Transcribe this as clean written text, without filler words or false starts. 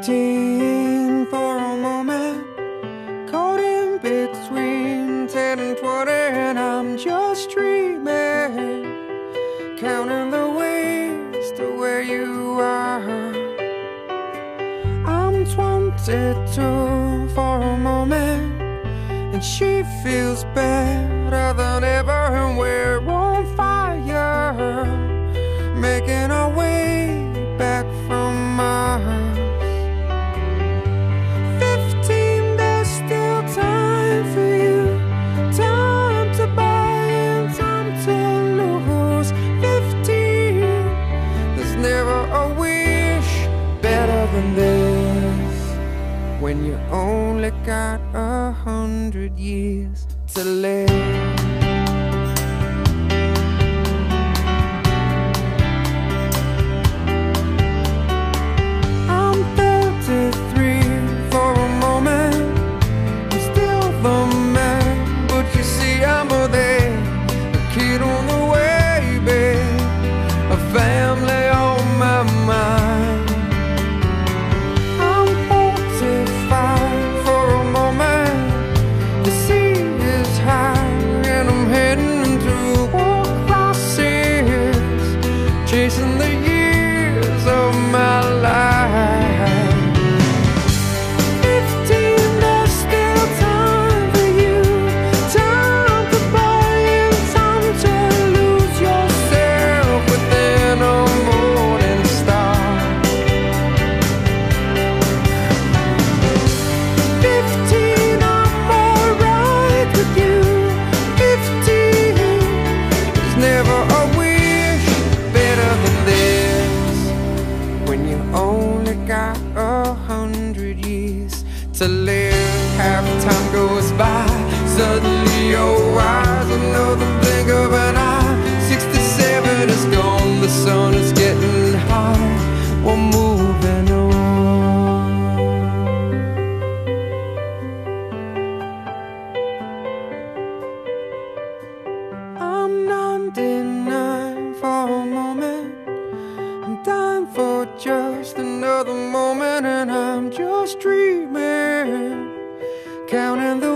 15 for a moment, caught in between 10 and 20, and I'm just dreaming, counting the ways to where you are. I'm 22 for a moment, and she feels better than ever, and we're on fire, making our way back from Mars. 15, there's still time for you, time to buy and time to lose. 15, there's never a wish better than this, when you only got 100 years to live. Family on my mind. I'm 45 for a moment. The sea is high and I'm heading through war crosses, chasing the years of my life. 15, there's still time for you, time to buy and time to lose yourself within a morning star. 15, I'm alright with you. 15, there's never a wish better than this, when you only got 100 years to live. Half time goes by, suddenly you're wise, another blink of an eye. 67 is gone, the sun is getting high, we're moving on. I'm 99 for a moment, I'm dying for just another moment, and I'm just dreaming, counting the